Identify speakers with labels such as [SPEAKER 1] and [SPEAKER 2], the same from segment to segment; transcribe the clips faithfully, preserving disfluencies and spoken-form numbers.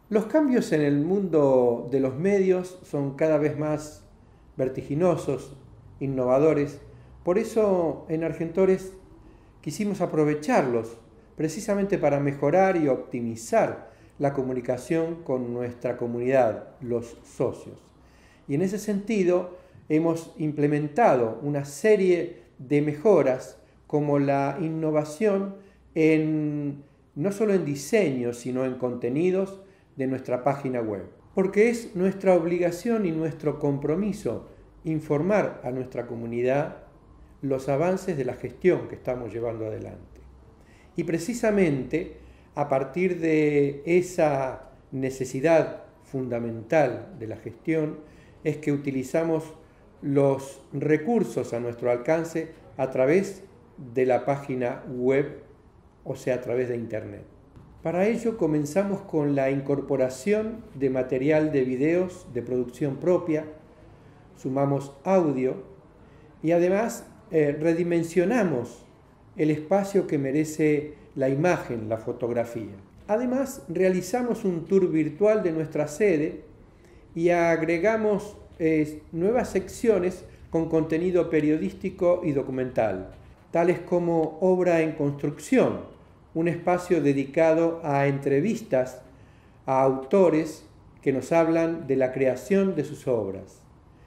[SPEAKER 1] Los cambios en el mundo de los medios son cada vez más vertiginosos, innovadores. Por eso en Argentores quisimos aprovecharlos precisamente para mejorar y optimizar la comunicación con nuestra comunidad, los socios. Y en ese sentido hemos implementado una serie de mejoras como la innovación en, no solo en diseño, sino en contenidos de nuestra página web. Porque es nuestra obligación y nuestro compromiso informar a nuestra comunidad los avances de la gestión que estamos llevando adelante. Y precisamente a partir de esa necesidad fundamental de la gestión es que utilizamos los recursos a nuestro alcance a través de la página web, o sea, a través de Internet. Para ello comenzamos con la incorporación de material de videos de producción propia, sumamos audio y además eh, redimensionamos el espacio que merece la imagen, la fotografía. Además realizamos un tour virtual de nuestra sede y agregamos eh, nuevas secciones con contenido periodístico y documental, tales como Obra en Construcción, un espacio dedicado a entrevistas a autores que nos hablan de la creación de sus obras,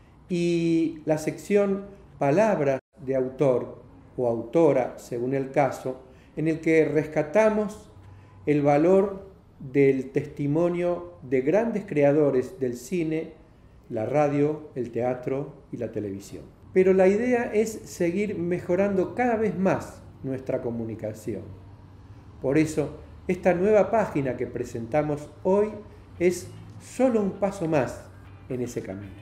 [SPEAKER 1] y la sección Palabras de autor o autora, según el caso, en el que rescatamos el valor del testimonio de grandes creadores del cine, la radio, el teatro y la televisión. Pero la idea es seguir mejorando cada vez más nuestra comunicación. Por eso, esta nueva página que presentamos hoy es solo un paso más en ese camino.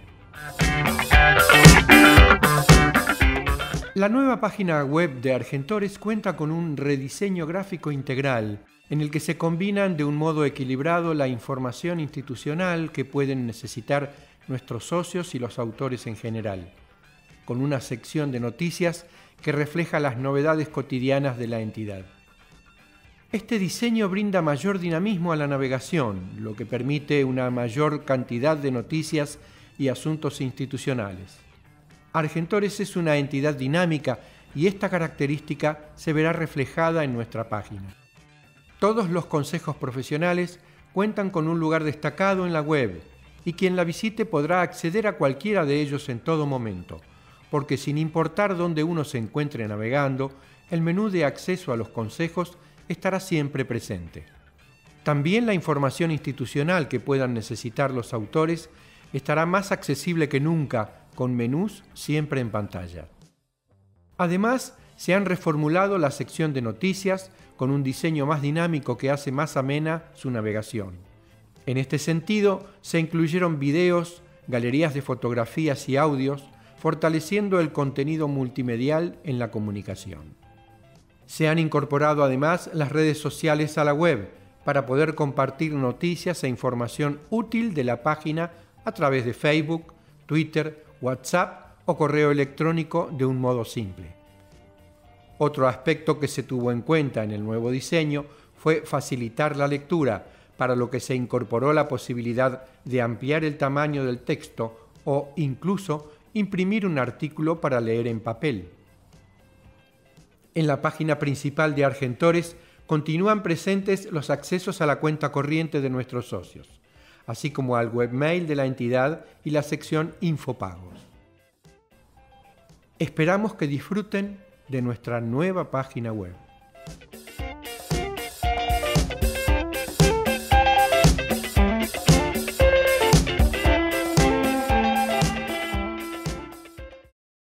[SPEAKER 1] La nueva página web de Argentores cuenta con un rediseño gráfico integral, en el que se combinan de un modo equilibrado la información institucional que pueden necesitar nuestros socios y los autores en general, con una sección de noticias que refleja las novedades cotidianas de la entidad. Este diseño brinda mayor dinamismo a la navegación, lo que permite una mayor cantidad de noticias y asuntos institucionales. Argentores es una entidad dinámica y esta característica se verá reflejada en nuestra página. Todos los consejos profesionales cuentan con un lugar destacado en la web y quien la visite podrá acceder a cualquiera de ellos en todo momento, porque sin importar dónde uno se encuentre navegando, el menú de acceso a los consejos estará siempre presente. También la información institucional que puedan necesitar los autores estará más accesible que nunca, con menús siempre en pantalla. Además, se han reformulado la sección de noticias con un diseño más dinámico que hace más amena su navegación. En este sentido, se incluyeron videos, galerías de fotografías y audios, fortaleciendo el contenido multimedial en la comunicación. Se han incorporado además las redes sociales a la web para poder compartir noticias e información útil de la página a través de Facebook, Twitter, WhatsApp o correo electrónico de un modo simple. Otro aspecto que se tuvo en cuenta en el nuevo diseño fue facilitar la lectura, para lo que se incorporó la posibilidad de ampliar el tamaño del texto o incluso imprimir un artículo para leer en papel. En la página principal de Argentores continúan presentes los accesos a la cuenta corriente de nuestros socios, así como al webmail de la entidad y la sección Infopagos. Esperamos que disfruten de nuestra nueva página web.